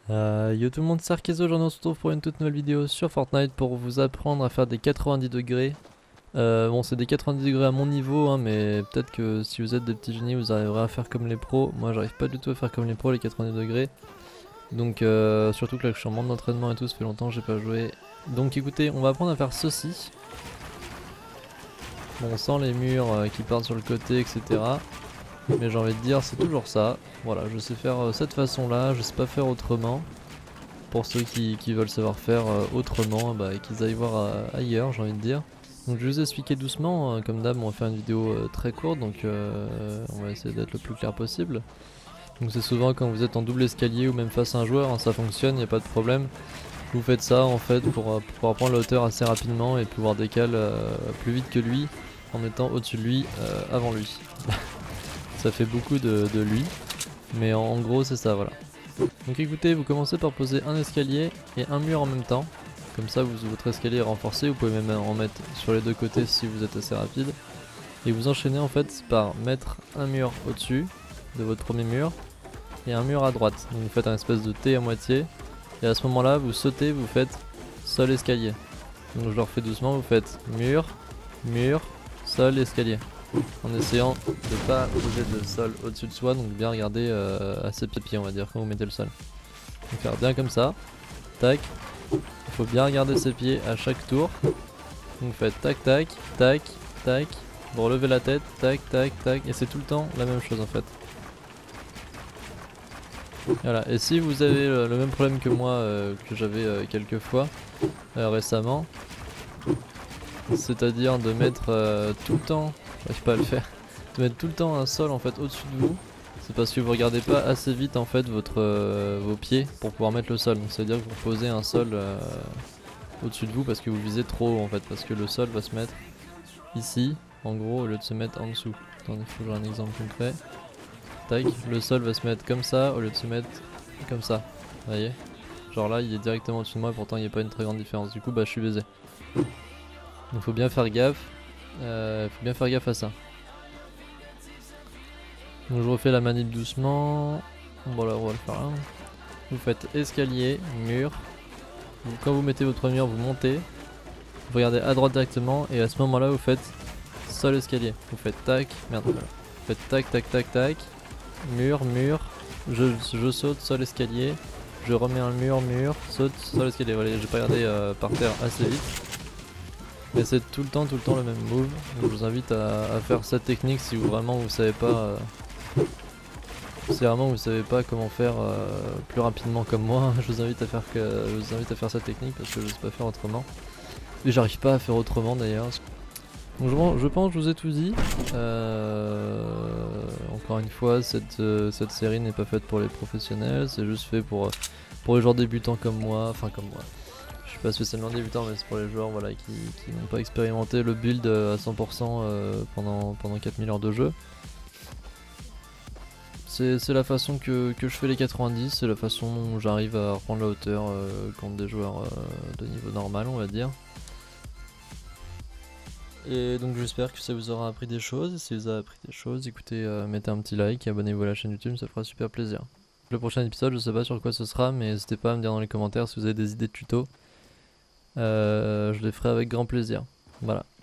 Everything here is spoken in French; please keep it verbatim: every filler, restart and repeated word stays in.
Euh, yo tout le monde, c'est Arkezo, aujourd'hui on se retrouve pour une toute nouvelle vidéo sur Fortnite pour vous apprendre à faire des quatre-vingt-dix degrés. Euh, bon, c'est des quatre-vingt-dix degrés à mon niveau, hein, mais peut-être que si vous êtes des petits génies, vous arriverez à faire comme les pros. Moi, j'arrive pas du tout à faire comme les pros, les quatre-vingt-dix degrés. Donc, euh, surtout que là, je suis en manque d'entraînement et tout, ça fait longtemps que j'ai pas joué. Donc, écoutez, on va apprendre à faire ceci. Bon, on sent les murs euh, qui partent sur le côté, et cetera. Mais j'ai envie de dire, c'est toujours ça. Voilà, je sais faire euh, cette façon-là, je sais pas faire autrement. Pour ceux qui, qui veulent savoir faire euh, autrement, bah, et qu'ils aillent voir euh, ailleurs, j'ai envie de dire. Donc je vais vous expliquer doucement, euh, comme d'hab on va faire une vidéo euh, très courte, donc euh, on va essayer d'être le plus clair possible. Donc c'est souvent quand vous êtes en double escalier ou même face à un joueur, hein, ça fonctionne, il n'y a pas de problème. Vous faites ça en fait pour, euh, pour pouvoir prendre la hauteur assez rapidement et pouvoir décaler euh, plus vite que lui en étant au-dessus de lui euh, avant lui. Ça fait beaucoup de, de lui, mais en, en gros c'est ça, voilà. Donc écoutez, vous commencez par poser un escalier et un mur en même temps. Comme ça vous, votre escalier est renforcé, vous pouvez même en mettre sur les deux côtés si vous êtes assez rapide. Et vous enchaînez en fait par mettre un mur au-dessus de votre premier mur et un mur à droite. Donc vous faites un espèce de T à moitié. Et à ce moment là vous sautez, vous faites sol escalier. Donc je le refais doucement, vous faites mur, mur, sol, escalier. En essayant de pas poser le sol au-dessus de soi, donc bien regarder euh, à ses pieds on va dire quand vous mettez le sol. Donc faire bien comme ça, tac, il faut bien regarder ses pieds à chaque tour. Donc vous faites tac tac, tac, tac, vous relevez la tête, tac tac tac, et c'est tout le temps la même chose en fait. Voilà, et si vous avez le, le même problème que moi, euh, que j'avais euh, quelques fois euh, récemment, c'est-à-dire de mettre euh, tout le temps, j'arrive pas à le faire, de mettre tout le temps un sol en fait au-dessus de vous, c'est parce que vous regardez pas assez vite en fait votre, euh, vos pieds pour pouvoir mettre le sol. Donc c'est à dire que vous posez un sol euh, au-dessus de vous parce que vous visez trop haut en fait, parce que le sol va se mettre ici en gros au lieu de se mettre en dessous. Attendez, il faut que j'ai un exemple concret. Tac, le sol va se mettre comme ça au lieu de se mettre comme ça, vous voyez. Genre là il est directement au-dessus de moi, pourtant il n'y a pas une très grande différence, du coup bah je suis baisé. Donc faut bien faire gaffe, euh, faut bien faire gaffe à ça. Donc je refais la manip doucement. Bon là on va le faire là. Vous faites escalier, mur. Donc, quand vous mettez votre mur, vous montez. Vous regardez à droite directement et à ce moment là vous faites sol escalier. Vous faites tac, merde voilà. Vous faites tac tac tac tac. Mur, mur. Je, je saute, sol escalier. Je remets un mur, mur, saute, sol escalier. Voilà, j'ai pas regardé euh, par terre assez vite. Mais c'est tout le temps, tout le temps le même move. Donc je vous invite à, à faire cette technique si vous vraiment vous savez pas. Euh, si vraiment vous savez pas comment faire euh, plus rapidement comme moi, je vous invite à faire que, je vous invite à faire cette technique parce que je sais pas faire autrement. Et j'arrive pas à faire autrement d'ailleurs. Donc je, je pense que je vous ai tout dit. Euh, encore une fois, cette, euh, cette série n'est pas faite pour les professionnels, c'est juste fait pour, pour les joueurs débutants comme moi, enfin comme moi. Je suis pas spécialement débutant, mais c'est pour les joueurs voilà, qui, qui n'ont pas expérimenté le build à cent pour cent euh, pendant, pendant quatre mille heures de jeu. C'est la façon que, que je fais les quatre-vingt-dix, c'est la façon dont j'arrive à reprendre la hauteur euh, contre des joueurs euh, de niveau normal, on va dire. Et donc j'espère que ça vous aura appris des choses. Et si vous avez appris des choses, écoutez, euh, mettez un petit like, abonnez-vous à la chaîne YouTube, ça fera super plaisir. Le prochain épisode, je sais pas sur quoi ce sera, mais n'hésitez pas à me dire dans les commentaires si vous avez des idées de tutos. Euh, je les ferai avec grand plaisir. Voilà.